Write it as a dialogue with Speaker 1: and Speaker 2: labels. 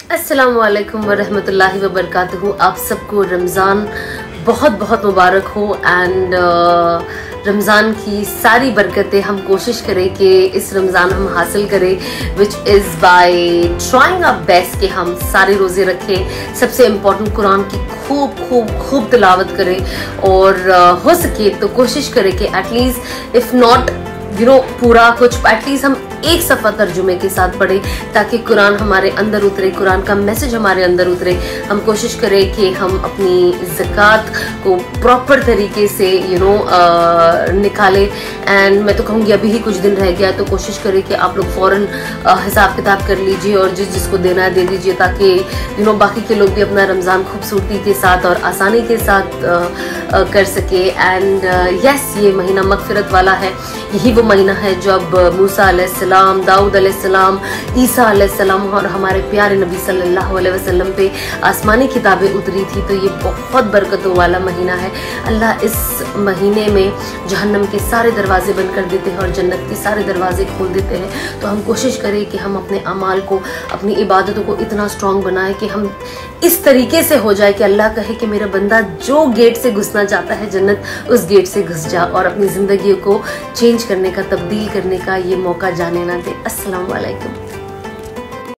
Speaker 1: अस्सलामु अलैकुम वरहमतुल्लाहि वबरकातुहू। आप सबको रमज़ान बहुत बहुत मुबारक हो एंड रमज़ान की सारी बरकतें हम कोशिश करें कि इस रमज़ान हम हासिल करें, which is by trying our best कि हम सारे रोज़े रखें। सबसे इम्पोर्टेंट कुरान की खूब खूब खूब तिलावत करें और हो सके तो कोशिश करें कि एटलीस्ट इफ़ नॉट पूरा कुछ एटलीस्ट हम एक सफ़ा तर्जुमे के साथ पढ़े ताकि कुरान हमारे अंदर उतरे, कुरान का मैसेज हमारे अंदर उतरे। हम कोशिश करें कि हम अपनी ज़कात को प्रॉपर तरीके से निकालें। एंड मैं तो कहूँगी अभी ही कुछ दिन रह गया तो कोशिश करें कि आप लोग फ़ौरन हिसाब किताब कर लीजिए और जिसको देना है दे दीजिए ताकि बाकी के लोग भी अपना रमज़ान खूबसूरती के साथ और आसानी के साथ कर सके। एंड यस, ये महीना मगफिरत वाला है। यही वो महीना है जब मूसा अलैहिस्सलाम, दाऊद अलैहिस्सलाम, ईसा अलैहिस्सलाम और हमारे प्यारे नबी सल्लल्लाहु अलैहि वसल्लम पे आसमानी किताबें उतरी थी। तो ये बहुत बरकतों वाला महीना है। अल्लाह इस महीने में जहन्नम के सारे दरवाजे बंद कर देते हैं और जन्नत के सारे दरवाजे खोल देते हैं। तो हम कोशिश करें कि हम अपने अमाल को, अपनी इबादतों को इतना स्ट्रॉन्ग बनाएं कि हम इस तरीके से हो जाए कि अल्लाह कहे कि मेरा बंदा जो गेट से घुसना चाहता है जन्नत, उस गेट से घुस जा और अपनी ज़िंदगी को चेंज करने का, तब्दील करने का ये मौका जाने ना दे। अस्सलाम वालेकुम।